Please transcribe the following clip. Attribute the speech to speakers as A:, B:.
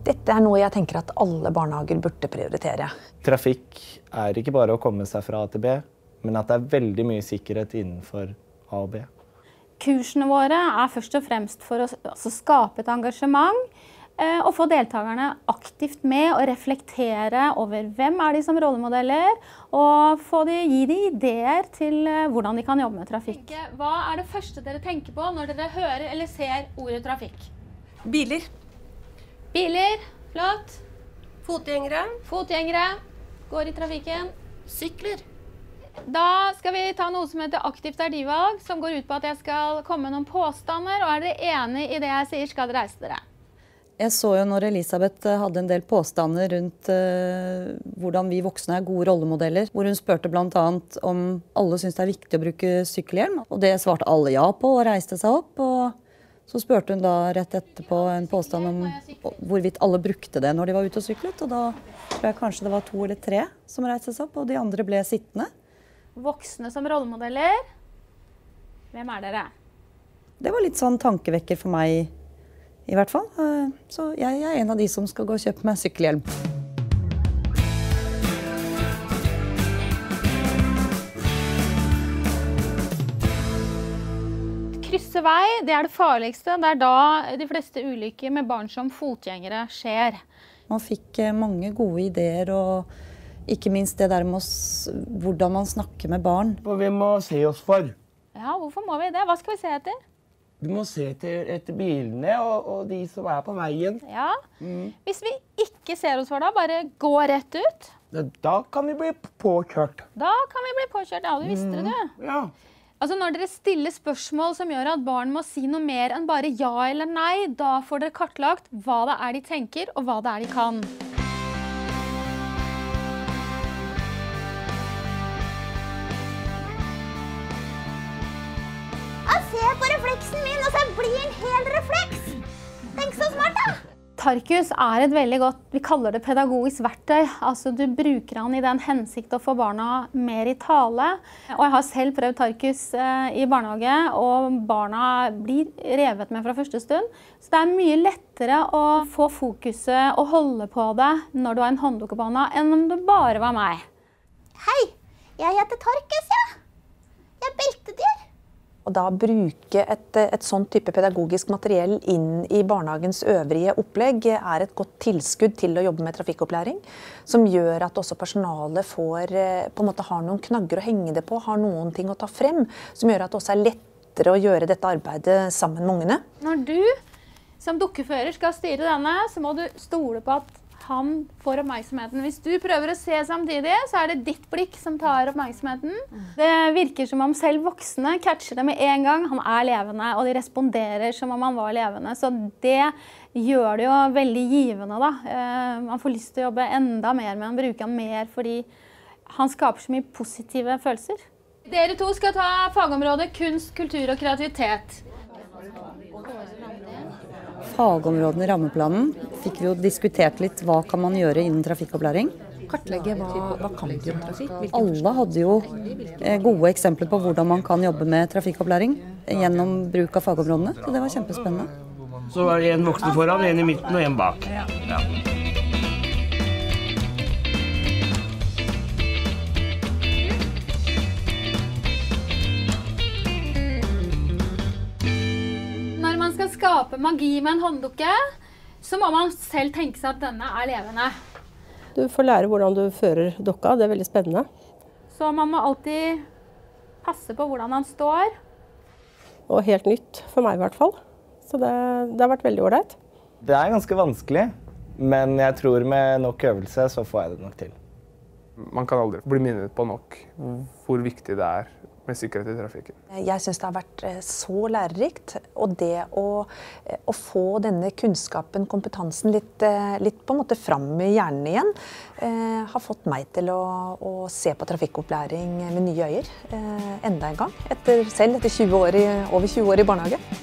A: Dette noe jeg tenker at alle barnehager burde prioritere.
B: Trafikk ikke bare å komme seg fra A til B, men at det veldig mye sikkerhet innenfor A og B.
C: Kursene våre først og fremst for å skape et engasjement og få deltakerne aktivt med og reflektere over hvem de som rollemodeller, og gi de ideer til hvordan de kan jobbe med trafikk. Hva det første dere tenker på når dere hører eller ser ordet trafikk?
D: Biler.
C: Biler, flott.
D: Fotgjengere.
C: Fotgjengere, går i trafikken.
D: Sykler.
C: Da skal vi ta noe som heter aktivt verdivalg, som går ut på at jeg skal komme med noen påstander, og dere enig i det jeg sier, skal dere reise dere.
E: Jeg så jo når Elisabeth hadde en del påstander rundt hvordan vi voksne gode rollemodeller, hvor hun spurte blant annet om alle synes det viktig å bruke sykkelhjelm, og det svarte alle ja på og reiste seg opp, og så spurte hun da rett etterpå en påstand om hvorvidt alle brukte det når de var ute og syklet, og da tror jeg kanskje det var 2 eller 3 som reiste seg opp, og de andre ble sittende.
C: Voksne som rollemodeller, hvem dere?
E: Det var litt sånn tankevekker for meg i hvert fall, så jeg en av de som skal gå og kjøpe meg sykkelhjelm.
C: Krysse vei, det det farligste. Det da de fleste ulykker med barn som fotgjengere skjer.
E: Man fikk mange gode ideer, og ikke minst det der med hvordan man snakker med barn.
F: Vi må se oss for.
C: Ja, hvorfor må vi det? Hva skal vi se etter?
F: Vi må se etter bilene og de som på veien.
C: Ja. Hvis vi ikke ser oss for da, bare gå rett ut.
F: Da kan vi bli påkjørt.
C: Da kan vi bli påkjørt, ja, du visste det du.
F: Ja.
C: Altså når dere stiller spørsmål som gjør at barn må si noe mer enn bare ja eller nei, da får dere kartlagt hva det de tenker og hva det de kan.
G: Jeg ser på refleksen min, og så blir en hel refleks. Tenk så smart da!
C: Tarkus et veldig godt, vi kaller det pedagogisk verktøy. Altså du bruker han i den hensikt å få barna mer i tale. Og jeg har selv prøvd Tarkus i barnehage, og barna blir revet med fra første stund. Så det mye lettere å få fokuset og holde på det når du har en håndduk på hånda, enn om det bare var meg.
G: Hei, jeg heter Tarkus, ja. Jeg er beltedyr.
A: Og da bruke et sånn type pedagogisk materiell inn i barnehagens øvrige opplegg et godt tilskudd til å jobbe med trafikkopplæring, som gjør at også personalet på en måte har noen knagger å henge det på, har noen ting å ta frem, som gjør at det også lettere å gjøre dette arbeidet sammen med ungene.
C: Når du som dukkefører skal styre denne, så må du stole på at han får oppmerksomheten. Hvis du prøver å se samtidig, så det ditt blikk som tar oppmerksomheten. Det virker som om selv voksne catcher det med en gang. Han levende, og de responderer som om han var levende. Så det gjør det jo veldig givende da. Man får lyst til å jobbe enda mer med han, bruke han mer, fordi han skaper så mye positive følelser. Dere to skal ta fagområdet kunst, kultur og kreativitet.
E: Fagområdene i rammeplanen fikk vi jo diskutert litt hva kan man gjøre innen trafikkopplæring.
A: Kartlegge hva kan vi om trafikk?
E: Alle hadde jo gode eksempler på hvordan man kan jobbe med trafikkopplæring gjennom bruk av fagområdene, så det var kjempespennende.
F: Så var det en voksen foran, en i midten og en bak. Ja.
C: Når man skal skape magi med en hånddukke, så må man selv tenke seg at denne levende.
H: Du får lære hvordan du fører dokka, det veldig spennende.
C: Så man må alltid passe på hvordan han står.
H: Og helt nytt, for meg i hvert fall. Så det har vært veldig ålreit.
B: Det ganske vanskelig, men jeg tror med nok øvelse så får jeg det nok til.
I: Man kan aldri bli minnet på nok hvor viktig det med sikkerhet i trafikken.
A: Jeg synes det har vært så lærerikt, og det å få denne kunnskapen, kompetansen litt på en måte fram i hjernen igjen, har fått meg til å se på trafikkopplæring med nye øyer enda en gang, selv etter over 20 år i barnehage.